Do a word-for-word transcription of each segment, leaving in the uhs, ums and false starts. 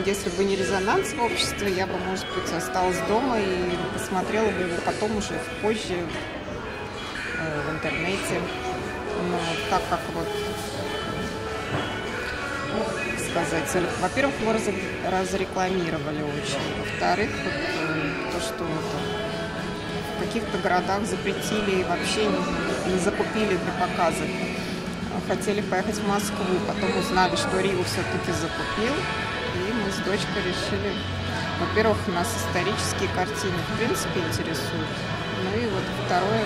если бы не резонанс в обществе, я бы, может быть, осталась дома и посмотрела бы его потом уже позже э, в интернете. Но так как вот сказать, во-первых, его раз, разрекламировали очень, во-вторых, вот, э, то, что вот, в каких-то городах запретили и вообще не, не закупили для показа. Хотели поехать в Москву, потом узнали, что Рио все-таки закупил, и мы с дочкой решили, во-первых, нас исторические картины в принципе интересуют, ну и вот второе,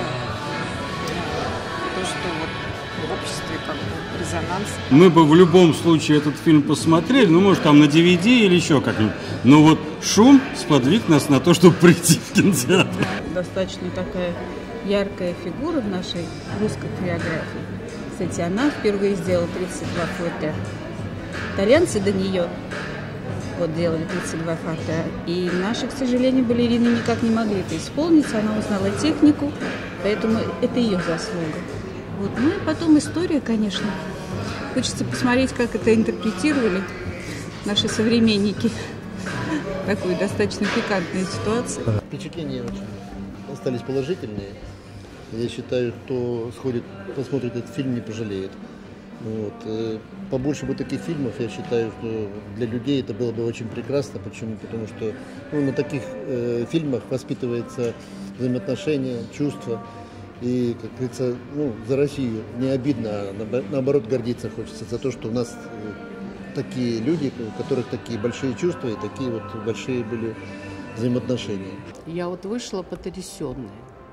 то, что вот в обществе как бы резонанс. Мы бы в любом случае этот фильм посмотрели, ну, может, там на ди ви ди или еще как-нибудь. Но вот шум сподвиг нас на то, чтобы прийти в кинотеатр. Достаточно такая яркая фигура в нашей русской хореографии. Кстати, она впервые сделала тридцать два фото. Итальянцы до нее вот делали тридцать два фото. И наши, к сожалению, балерины никак не могли это исполнить. Она узнала технику, поэтому это ее заслуга. Вот. Ну и потом история, конечно. Хочется посмотреть, как это интерпретировали наши современники. Такую достаточно пикантную ситуацию. Впечатления очень остались положительные. Я считаю, кто сходит, посмотрит этот фильм, не пожалеет. Вот. Побольше бы таких фильмов, я считаю, что для людей это было бы очень прекрасно. Почему? Потому что ну, на таких э, фильмах воспитывается взаимоотношения, чувства. И, как говорится, ну, за Россию не обидно, а наоборот гордиться хочется за то, что у нас такие люди, у которых такие большие чувства и такие вот большие были взаимоотношения. Я вот вышла потрясенная.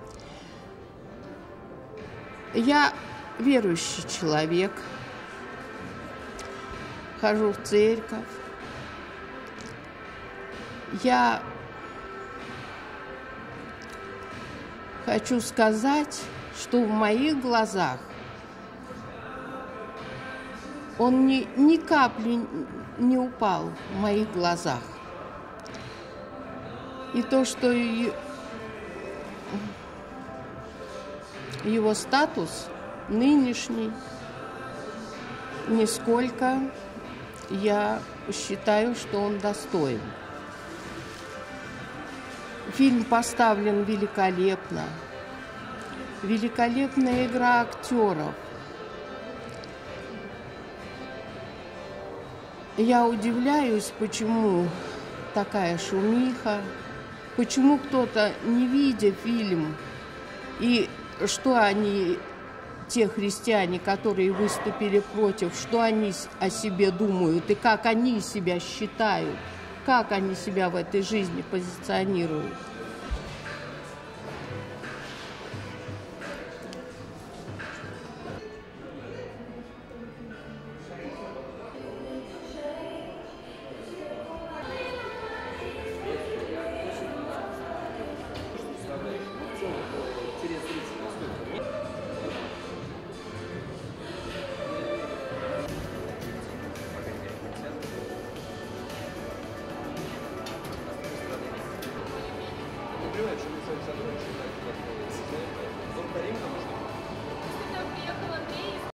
Я верующий человек, хожу в церковь. Я хочу сказать, что в моих глазах он ни, ни капли не упал в моих глазах. И то, что и его статус нынешний, нисколько я считаю, что он достоин. Фильм поставлен великолепно. Великолепная игра актеров. Я удивляюсь, почему такая шумиха, почему кто-то, не видя фильм, и что они, те христиане, которые выступили против, что они о себе думают и как они себя считают, как они себя в этой жизни позиционируют. Что мы с вами сотрудничаем, благодарим, потому что